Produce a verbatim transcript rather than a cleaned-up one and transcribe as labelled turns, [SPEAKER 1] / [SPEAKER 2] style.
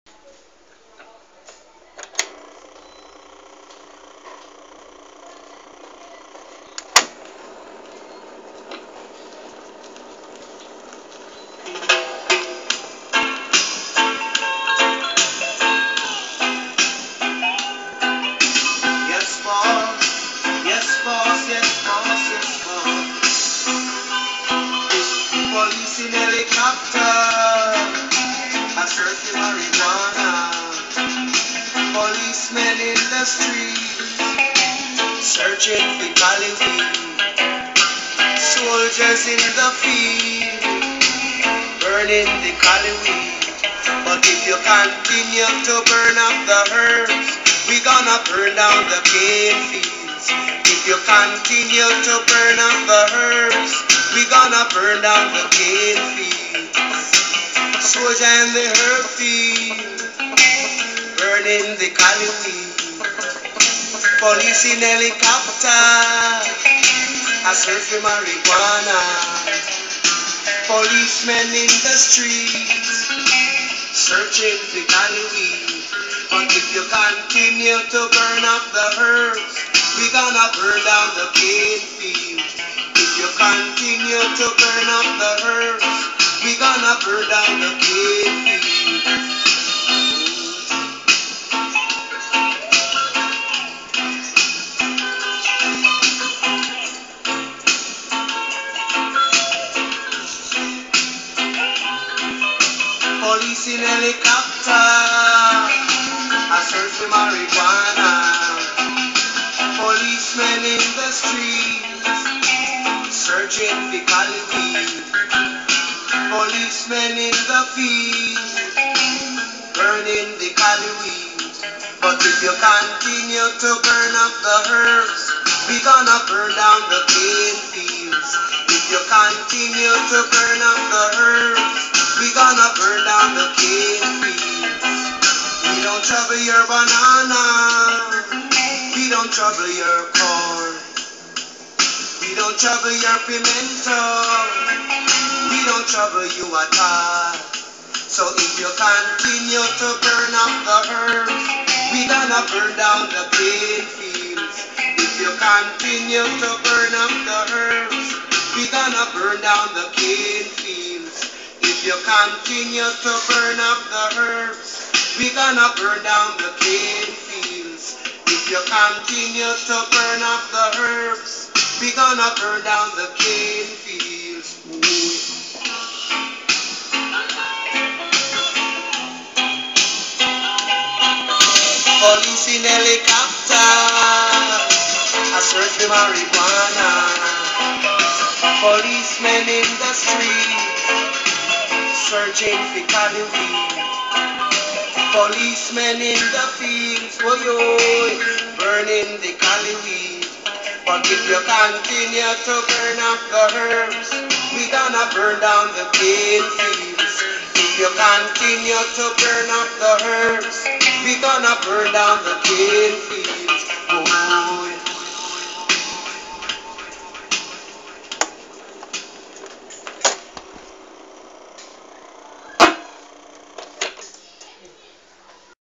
[SPEAKER 1] Yes, boss. Yes, boss. Yes, boss. Yes, boss. Police in helicopter. A search for marijuana. Policemen in the street. Searching for Cali weed. Soldiers in the field. Burning the Cali weed. But if you continue to burn up the herbs, we gonna burn down the cane fields. If you continue to burn up the herbs, we gonna burn down the cane fields. Soldier in the herb field, burning the Cali weed. Police in helicopter, a search for marijuana. Policemen in the streets, searching for Cali weed. But if you continue to burn up the herbs, we gonna burn down the cane fields. If you continue to burn up the herbs, we gonna burn down the cane fields. Police in helicopter, a search for marijuana. Policemen in the streets, searching for Cali weed. Policemen in the field, burning the Cali weed. But if you continue to burn up the herbs, we gonna burn down the cane fields. If you continue to burn up the herbs, we gonna burn down the cane fields. We don't trouble your banana, we don't trouble your corn. We don't trouble your pimento, we don't trouble you at all. So if you continue to burn up the herbs, we gonna burn down the cane fields. If you continue to burn up the herbs, we gonna burn down the cane fields. If you continue to burn up the herbs, we gonna burn down the cane fields. If you continue to burn up the herbs, we gonna burn down the cane fields. Police in helicopter, a search for marijuana. Policemen in the street, searching for Cali weed. Policemen in the fields, oh yo, burning the Cali weed. But if you continue to burn up the herbs, we gonna burn down the cane fields. If you continue to burn up the herbs, we gonna burn down the cane fields.